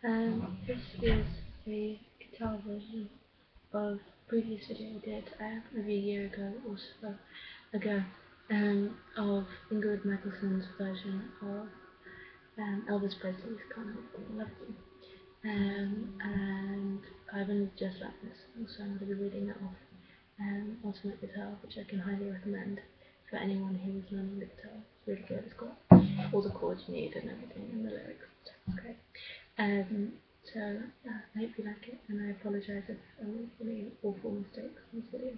This is a guitar version of a previous video I did maybe a year ago or so ago of Ingrid Michaelson's version of Elvis Presley's Can't Help Falling in Love With You. And I've only just learned this song, so I'm going to be reading it off Ultimate Guitar, which I can highly recommend for anyone who is learning the guitar. It's really good. It's got all the chords you need and everything, and the lyrics. It's great. So I hope you like it, and I apologise if I make any awful mistakes in this video.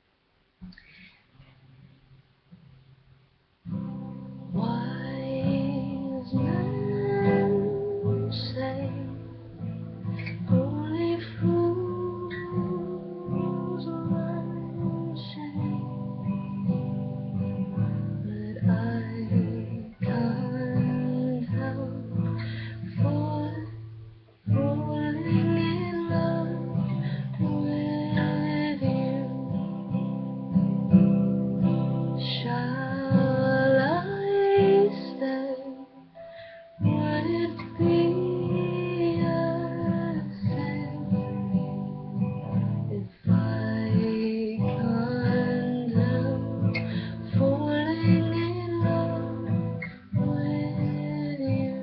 Wise men say only fools run shame, but I can't help falling in love with you. Shall I stay? Would it be a sin if I can't help falling in love with you?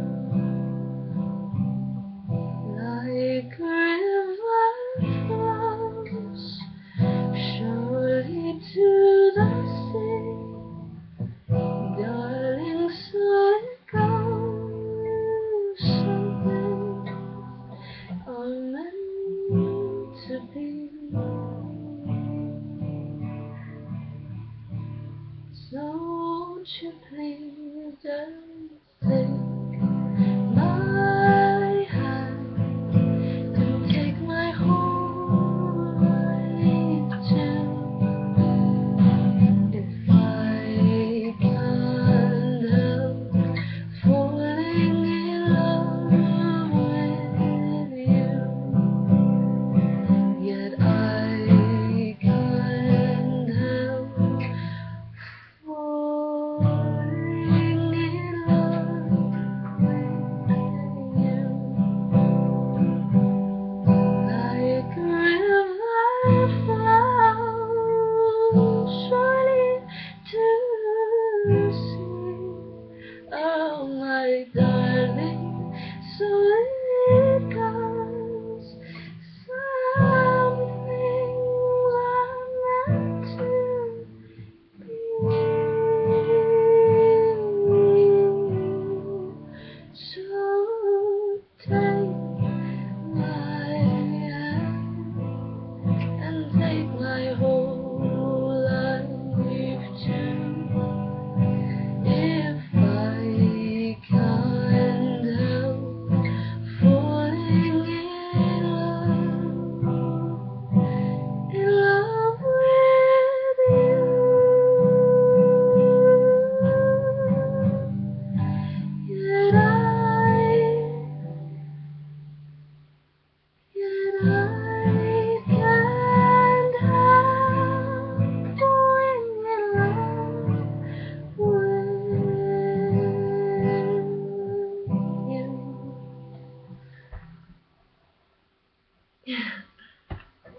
Like river flows surely to the sea, darling, so it goes. Some things are meant to be. So won't you please just take my hand and take my whole life too. If I can't help falling in love with you, yet I can't help falling in love with you. Like river flows surely to the sea, oh my darling, so